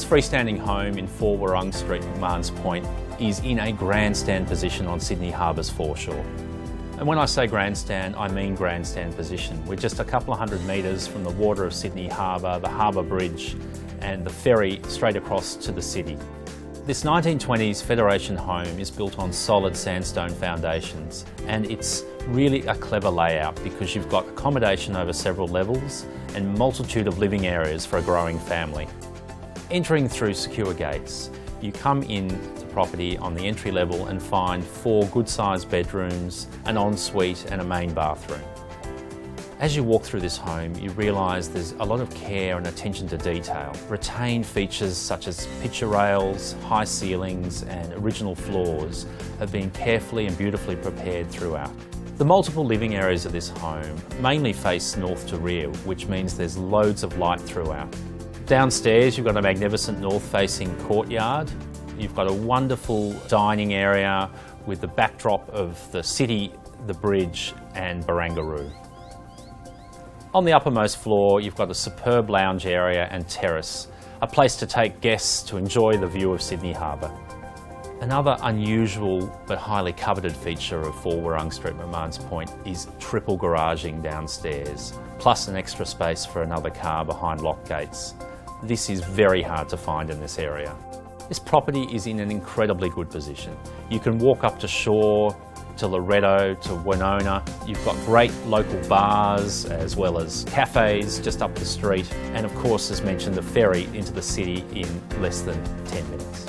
This freestanding home in 4 Wurrung Street, McMahon's Point, is in a grandstand position on Sydney Harbour's foreshore. And when I say grandstand, I mean grandstand position. We're just a couple of hundred metres from the water of Sydney Harbour, the Harbour Bridge and the ferry straight across to the city. This 1920s Federation home is built on solid sandstone foundations, and it's really a clever layout because you've got accommodation over several levels and multitude of living areas for a growing family. Entering through secure gates, you come in the property on the entry level and find 4 good-sized bedrooms, an ensuite and a main bathroom. As you walk through this home, you realise there's a lot of care and attention to detail. Retained features such as picture rails, high ceilings and original floors have been carefully and beautifully prepared throughout. The multiple living areas of this home mainly face north to rear, which means there's loads of light throughout. Downstairs you've got a magnificent north-facing courtyard. You've got a wonderful dining area with the backdrop of the city, the bridge and Barangaroo. On the uppermost floor you've got a superb lounge area and terrace, a place to take guests to enjoy the view of Sydney Harbour. Another unusual but highly coveted feature of 4 Wurrung Street, McMahon's Point is triple garaging downstairs, plus an extra space for another car behind locked gates. This is very hard to find in this area. This property is in an incredibly good position. You can walk up to shore, to Loretto, to Wenona. You've got great local bars as well as cafes just up the street, and of course, as mentioned, the ferry into the city in less than 10 minutes.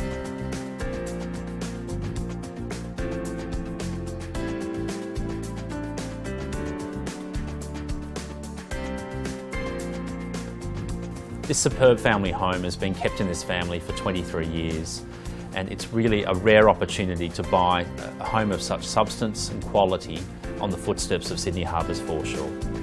This superb family home has been kept in this family for 23 years, and it's really a rare opportunity to buy a home of such substance and quality on the footsteps of Sydney Harbour's foreshore.